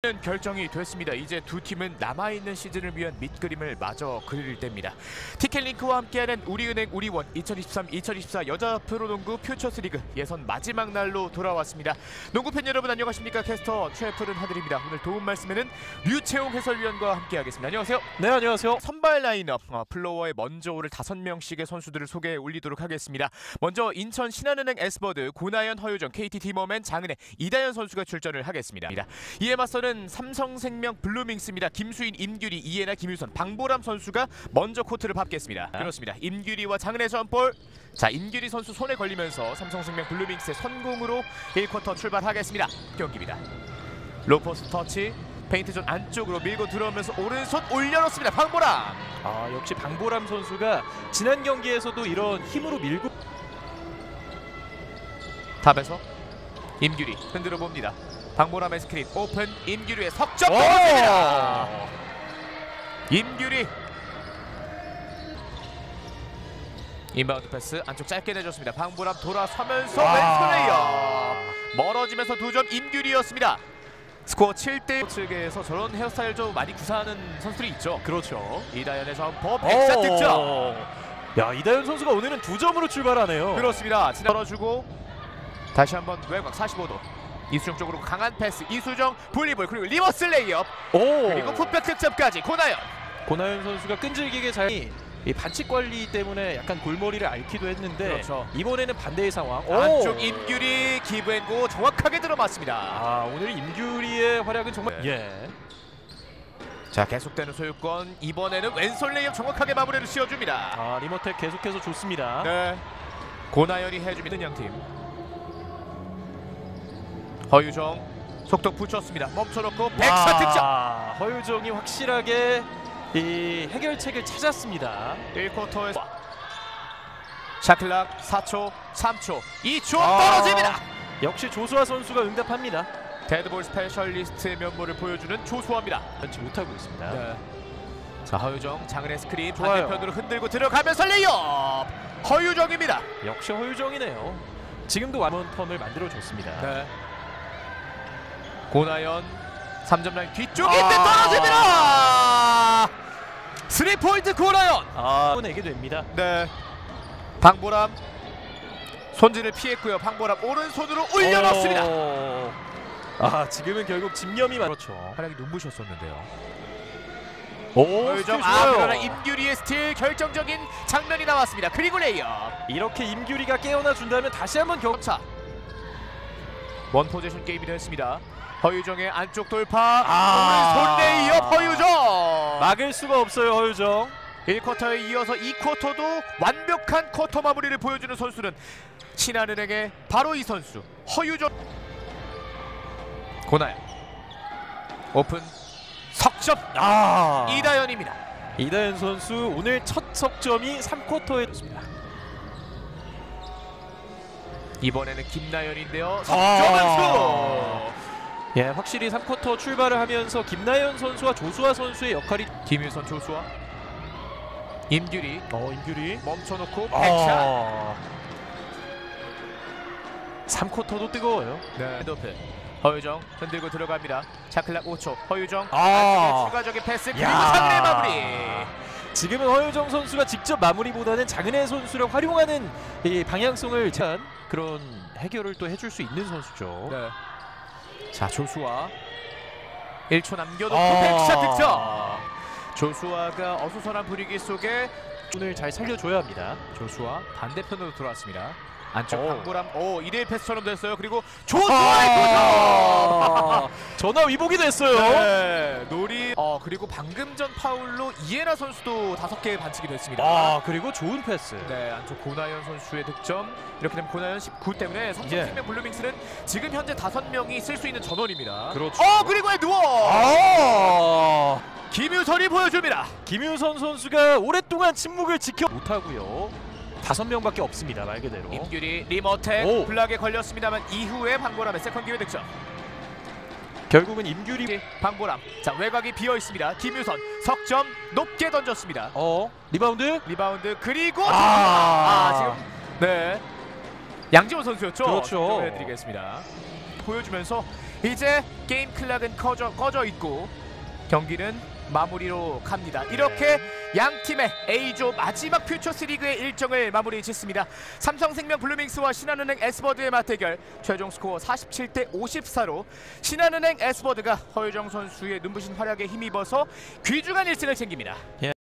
결정이 됐습니다. 이제 두 팀은 남아있는 시즌을 위한 밑그림을 마저 그릴 때입니다. 티켓링크와 함께하는 우리은행 우리원 2023-2024 여자 프로농구 퓨처스리그 예선 마지막 날로 돌아왔습니다. 농구팬 여러분 안녕하십니까? 캐스터 최푸른 하드입니다. 오늘 도움 말씀에는 류채용 해설위원과 함께하겠습니다. 안녕하세요. 네, 안녕하세요. 선발 라인업 플로어에 먼저 오를 5명씩의 선수들을 소개해 올리도록 하겠습니다. 먼저 인천 신한은행 에스버드 고나연, 허유정, KT 티머맨, 장은혜, 이다현 선수가 출전을 하겠습니다. 이에 맞서는 삼성생명 블루밍스입니다. 김수인, 임규리, 이해나, 김유선, 방보람 선수가 먼저 코트를 밟겠습니다. 그렇습니다. 임규리와 장은혜 선볼. 자, 임규리 선수 손에 걸리면서 삼성생명 블루밍스의 선공으로 1쿼터 출발하겠습니다. 경기입니다. 로포스트 터치, 페인트존 안쪽으로 밀고 들어오면서 오른손 올려놓습니다. 방보람. 역시 방보람 선수가 지난 경기에서도 이런 힘으로 밀고 탑에서 임규리 흔들어 봅니다. 방보람의 스크린 오픈, 임규리의 석점 떨어집니다. 임규리 인바운드 패스 안쪽 짧게 내줬습니다. 방보람 돌아서면서 왼손 레이업 멀어지면서 2점 임규리였습니다. 스코어 7대 측에서 저런 헤어스타일 좀 많이 구사하는 선수들이 있죠. 그렇죠. 이다현의 점퍼 100샷 득점. 야, 이다현 선수가 오늘은 2점으로 출발하네요. 그렇습니다. 지나가주고 다시 한번 외곽 45도 이수정 쪽으로 강한 패스, 이수정 분리볼 그리고 리버스 레이업 그리고 풋백 득점까지 고나연 선수가 끈질기게 잘 이 반칙 관리 때문에 약간 골머리를 앓기도 했는데 그렇죠. 이번에는 반대의 상황. 안쪽 임규리 기브앤고 정확하게 들어맞습니다. 오늘 임규리의 활약은 정말 자, 계속되는 소유권. 이번에는 왼손 레이업 정확하게 마무리를 씌워줍니다. 리머텍 계속해서 좋습니다. 네, 고나연이 해주는 양팀. 허유정 속도 붙였습니다. 멈춰놓고 100샷 득점. 허유정이 확실하게 이 해결책을 찾았습니다. 1쿼터에서 샤클락 4초, 3초, 2초 떨어집니다. 역시 조수아 선수가 응답합니다. 데드볼 스페셜리스트의 면모를 보여주는 조수아입니다. 그렇지 못하고 있습니다. 네. 자, 허유정 장은혜 스크린 좋아요. 반대편으로 흔들고 들어가면서 레이업 허유정입니다. 역시 허유정이네요. 지금도 완원턴을 만들어줬습니다. 네. 고나연 3점 라인 뒤쪽인데 떨어집니다. 3포인트 고나연. 내게 됩니다. 네. 방보람 손질을 피했고요. 방보람 오른손으로 올려놓습니다. 지금은 결국 집념이 그렇죠. 활약이 눈부셨었는데요. 허유정 그러나 임규리의 스틸 결정적인 장면이 나왔습니다. 그리고 레이업. 이렇게 임규리가 깨어나 준다면 다시 한번 차. 원 포지션 게임이 됐습니다. 허유정의 안쪽 돌파. 오른손 레이업 허유정. 막을 수가 없어요. 허유정. 1쿼터에 이어서 2쿼터도 완벽한 쿼터 마무리를 보여주는 선수는 신한은행의 바로 이 선수 허유정. 고나연 오픈 석점. 이다현입니다. 이다현 선수 오늘 첫 석점이 3쿼터에 졌습니다. 이번에는 김나연인데요. 석점 한수. 확실히 3쿼터 출발을 하면서 김나연 선수와 조수아 선수의 역할이 김유선, 조수아, 임규리. 임규리 멈춰놓고 100샷. 3쿼터도 뜨거워요. 네. 높이 허유정 흔들고 들어갑니다. 샤클락 5초. 허유정 추가적인 패스 그리고 장은혜 마무리. 지금은 허유정 선수가 직접 마무리보다는 장은혜 선수를 활용하는 이 방향성을 제한 그런 해결을 또 해줄 수 있는 선수죠. 네. 자, 조수아 1초 남겨놓고 100샷 득점. 조수아가 어수선한 분위기 속에 오늘 잘 살려줘야 합니다. 조수아 반대편으로 돌아왔습니다. 안쪽 방보람 1대1 패스처럼 됐어요. 그리고 조수아의 도전! 전화위복이 됐어요. 네, 놀이. 그리고 방금 전 파울로 이해나 선수도 5개의 반칙이 됐습니다. 그리고 좋은 패스. 네, 안쪽 고나연 선수의 득점. 이렇게 되면 고나연 19 때문에 삼성생명 블루밍스는 지금 현재 5명이 쓸 수 있는 전원입니다. 그렇죠. 그리고 누워. 김유선이 보여줍니다. 김유선 선수가 오랫동안 침묵을 지켜 못하고요. 5명밖에 없습니다. 말 그대로. 임규리 리머텍 블락에 걸렸습니다만 이후에 방보람의 세컨 기회 득점. 결국은 임규리 방보람. 자, 외곽이 비어 있습니다. 김유선 석점 높게 던졌습니다. 리바운드 그리고 지금 양지원 선수였죠. 그렇죠. 해드리겠습니다. 보여주면서 이제 게임 클락은 꺼져 있고 경기는 마무리로 갑니다. 이렇게 양 팀의 A조 마지막 퓨처스 리그의 일정을 마무리 짓습니다. 삼성생명 블루밍스와 신한은행 S버드의 맞대결 최종 스코어 47대 54로 신한은행 S버드가 허유정 선수의 눈부신 활약에 힘입어서 귀중한 1승을 챙깁니다.